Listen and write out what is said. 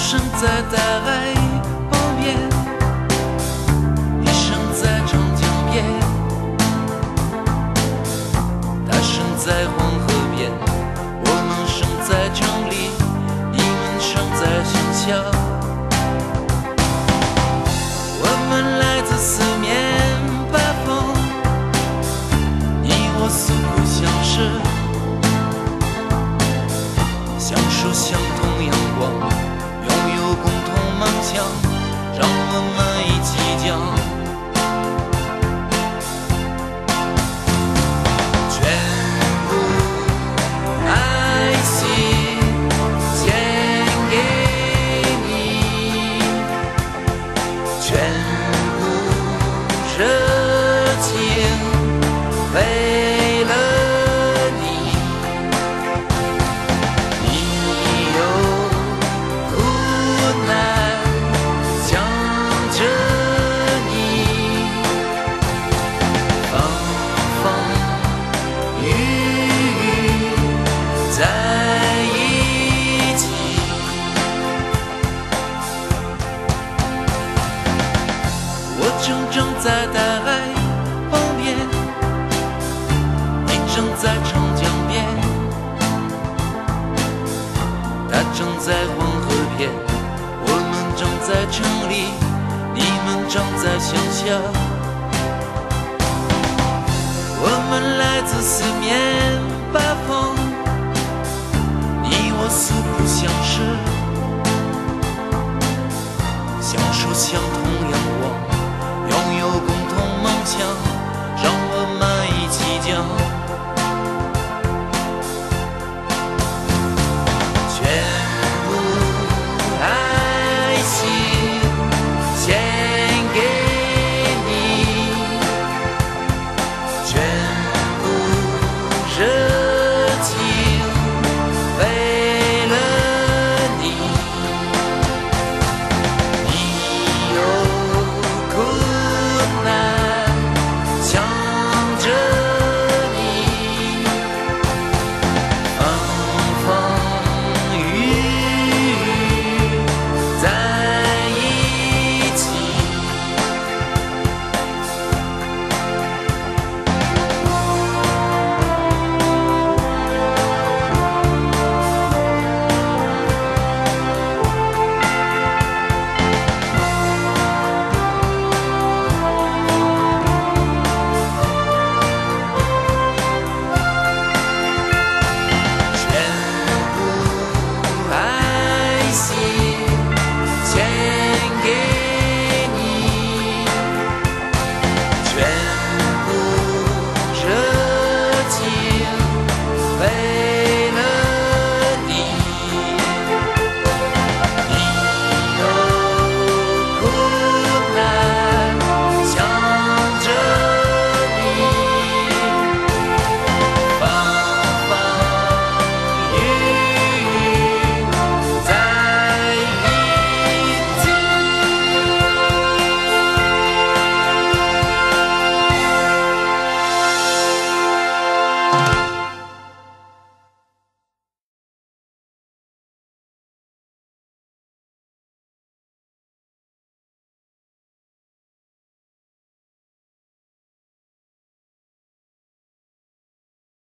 生在大海旁边，你生在长江边，他生在黄河边，我们生在城里，你们生在乡下。我们来自四面八方，你我素不相识，享受相同阳光，拥有共同梦想，让我们一起讲。全部爱惜献给你，全部热情为了你。你有苦难想着你，风风雨雨在一起。我正在大海旁边，你正在长江边，他正在黄河边，我们正在城里，你们正在乡下。我们来自四面八方，你我素不相识，享受相同